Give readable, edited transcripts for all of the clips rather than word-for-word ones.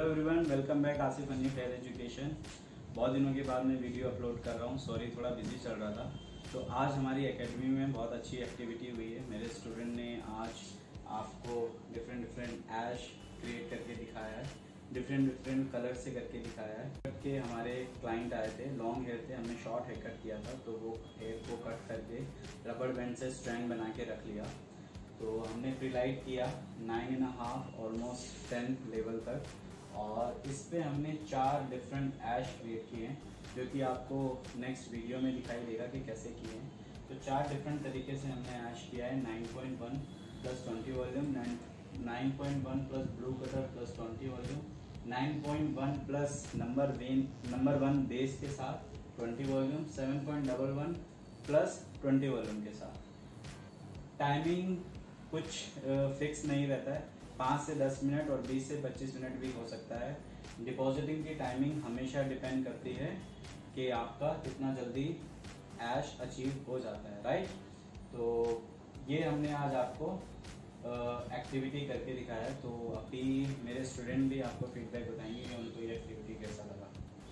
Hello everyone, welcome back Asif Hanif here education. बहुत दिनों के बाद मैं वीडियो अपलोड कर रहा हूँ। सॉरी, थोड़ा बिजी चल रहा था। तो आज हमारी एकेडमी में बहुत अच्छी एक्टिविटी हुई है। मेरे स्टूडेंट ने आज आपको डिफरेंट ऐश क्रिएट करके दिखाया है, डिफरेंट कलर से करके दिखाया है। कट के हमारे क्लाइंट आए थे, लॉन्ग हेयर थे, हमने शॉर्ट हेयर कट किया था, तो वो हेयर को कट करके रबड़ बैंड से स्ट्रैंड बना के रख लिया। तो हमने प्रीलाइट किया 9.5 ऑलमोस्ट 10 लेवल तक, और इस पे हमने 4 डिफरेंट ऐश क्रिएट किए हैं, जो कि आपको नेक्स्ट वीडियो में दिखाई देगा कि कैसे किए हैं। तो 4 डिफरेंट तरीके से हमने ऐश किया है। 9.1 plus 20 volume, 9.1 plus blue colour plus 20 volume, 9.1 plus number 1 base के साथ 20 वॉल्यूम, 7.11 प्लस 20 वॉल्यूम के साथ। टाइमिंग कुछ फिक्स नहीं रहता है, 5 से 10 मिनट और 20 से 25 मिनट भी हो सकता है। डिपॉजिटिंग की टाइमिंग हमेशा डिपेंड करती है कि आपका कितना जल्दी ऐश अचीव हो जाता है, राइट। तो ये हमने आज आपको एक्टिविटी करके दिखाया है। तो अभी मेरे स्टूडेंट भी आपको फीडबैक बताएंगे कि उनको ये एक्टिविटी कैसा लगा।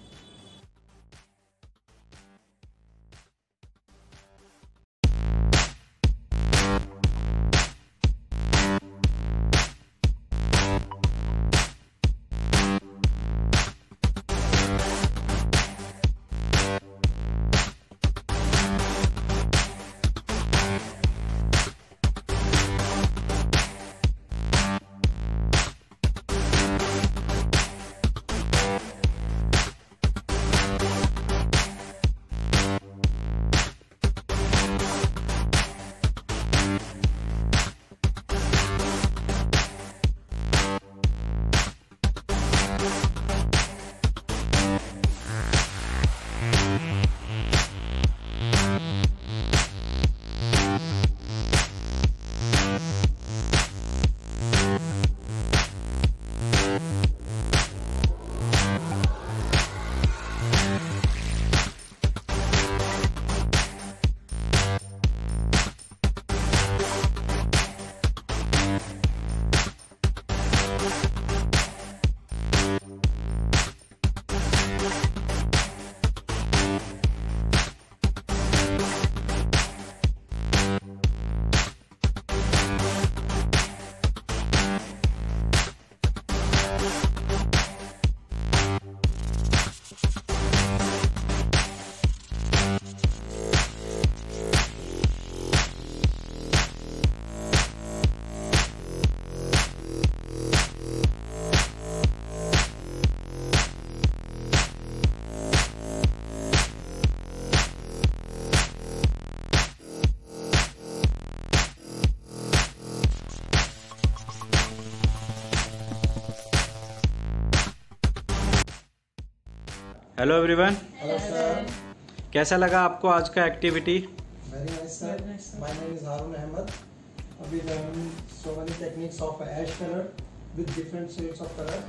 हेलो एवरीवन, हेलो सर, कैसा लगा आपको आज का activity? Very nice sir. My name is Haroon Ahmed. अभी learn so many techniques of ash colour with different shades of colour.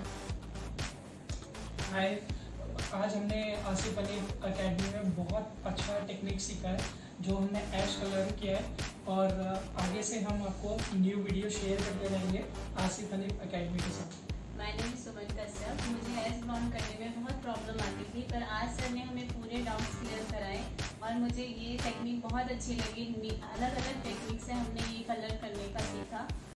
Hi, आज हमने आसिफ हनीफ एकेडमी में बहुत अच्छा टेक्निक सीखा है, जो हमने ऐश कलर किया है, और आगे से हम आपको न्यू वीडियो शेयर करते रहेंगे आसिफ हनीफ एकेडमी के साथ। My name is Suman Kashyap. मुझे ऐश ब्लॉन्ड करने में बहुत प्रॉब्लम आती थी, पर आज सर ने हमें पूरे डाउट्स क्लियर कराए और मुझे ये टेक्निक बहुत अच्छी लगी। अलग अलग टेक्निक से हमने ये कलर करने का सीखा।